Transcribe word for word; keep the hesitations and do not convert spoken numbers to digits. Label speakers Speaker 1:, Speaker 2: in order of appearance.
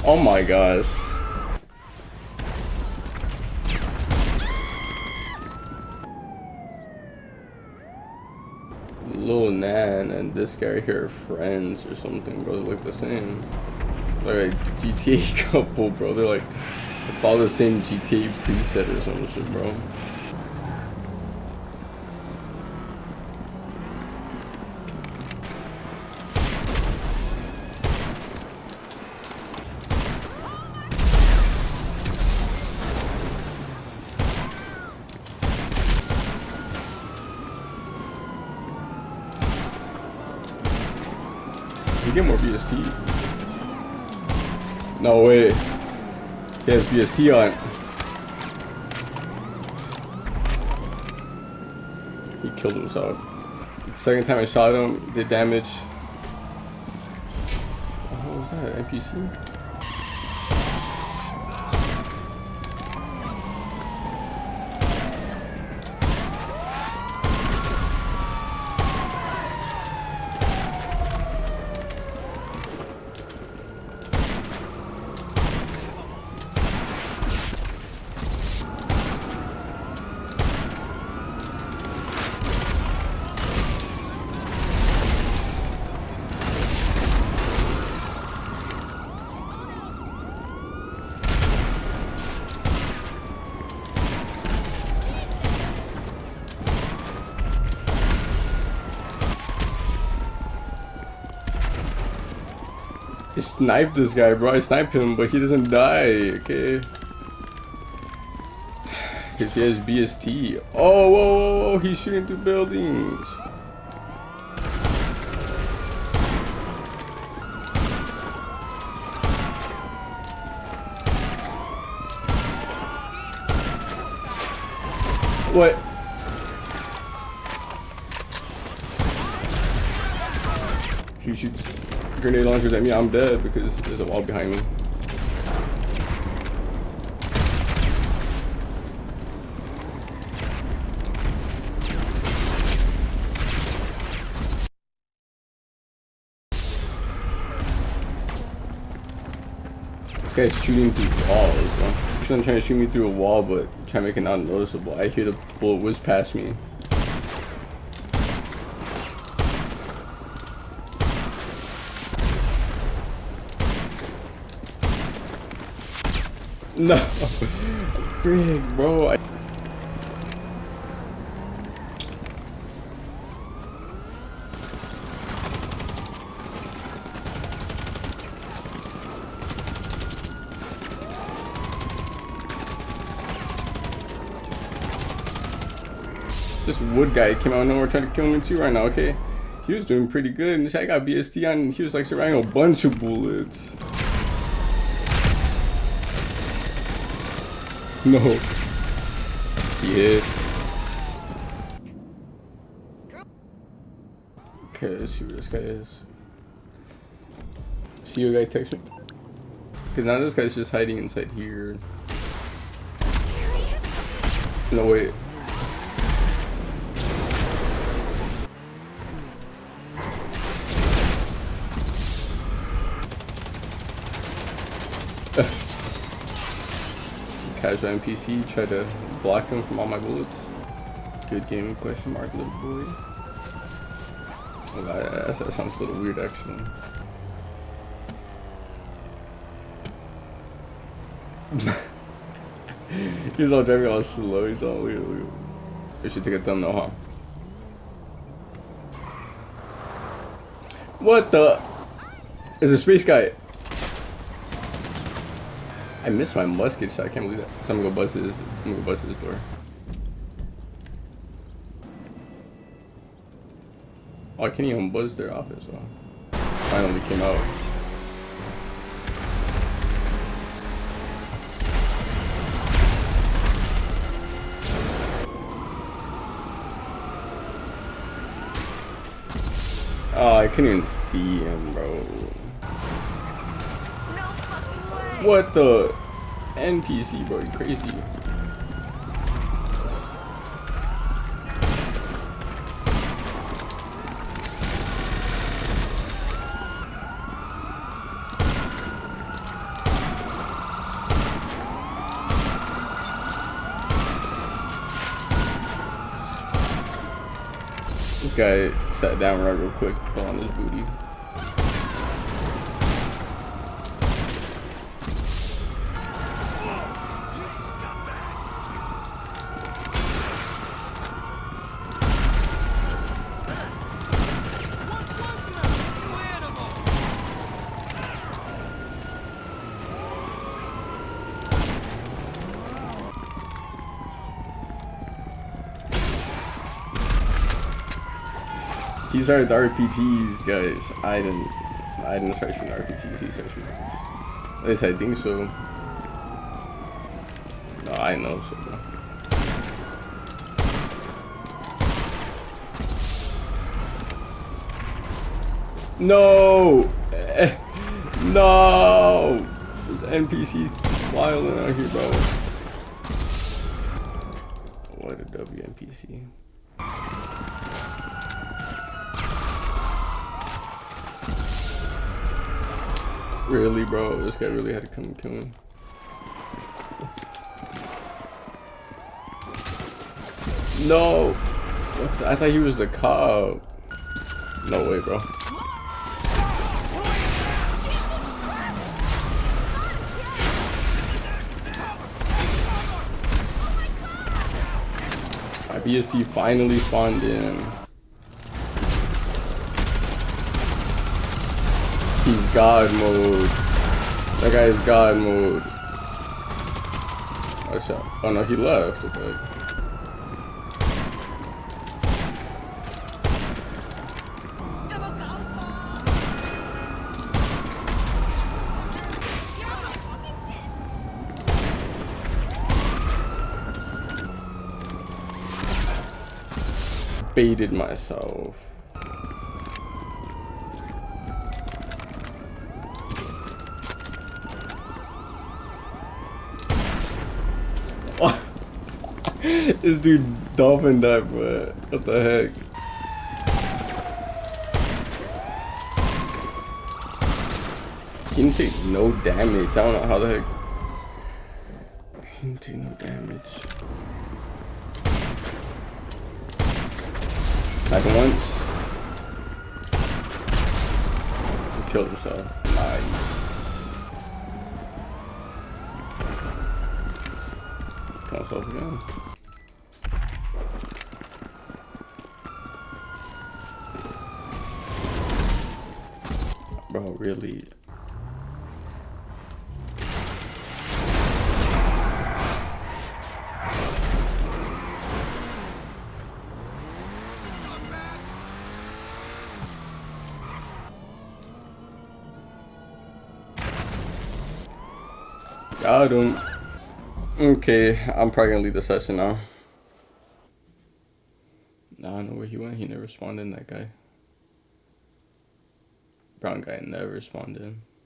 Speaker 1: Oh my gosh. Lil Nan and this guy here are friends or something, bro. They look the same. Like a G T A couple, bro. They're like, they follow the same G T A preset or some shit, bro. You get more B S T. No way. He has B S T on. He killed himself. The second time I shot him, did damage. Oh, what was that? N P C? I sniped this guy, bro. I sniped him, but he doesn't die, okay? Because he has B S T. Oh, whoa, whoa, whoa. He's shooting through buildings. What? He shoots grenade launchers at me, I'm dead because there's a wall behind me. This guy's shooting through walls, bro. He's trying to shoot me through a wall, but trying to make it not noticeable. I hear the bullet whiz past me. No, big bro. I This wood guy came out of nowhere trying to kill me too right now. Okay, he was doing pretty good. And this guy got B S T on, and he was like surviving a bunch of bullets. No. Yeah. Okay, let's see where this guy is. See you guy text me? Cause now this guy's just hiding inside here. No wait. Casual N P C tried to block him from all my bullets. Good gaming question mark, little boy. Oh, that, that sounds a little weird actually. He's all driving all slow, he's all weird. weird. We should take a thumbnail, huh? What the? There's a space guy. I missed my musket shot. I can't believe that. So I'm gonna go bust his. I'm gonna go bust his door. Oh, I can't even buzz their office. Well, finally came out. Oh, I couldn't even see him, bro. What the? N P C, bro, you crazy. This guy sat down right real quick, fell on his booty. He started the R P Gs, guys. I didn't. I didn't start shooting R P Gs. He started shooting. At least I think so. No, I know so. No, no. This N P C wilding out here, bro. What a W N P C. Really, bro? This guy really had to come and kill him. No! What the? I thought he was the cop. No way, bro. My B S T finally spawned in. He's God mode. That guy is God mode. Oh, shot. Oh no, he left. What the heck? Baited myself. This dude dolphin dive, but what the heck? He didn't take no damage. I don't know how the heck. He didn't take no damage. Back once. He killed himself. Nice. Kill himself again. Bro, really? Got him. Okay, I'm probably gonna leave the session now. I don't know where he went. He never spawned in, that guy. Brown guy never spawned in.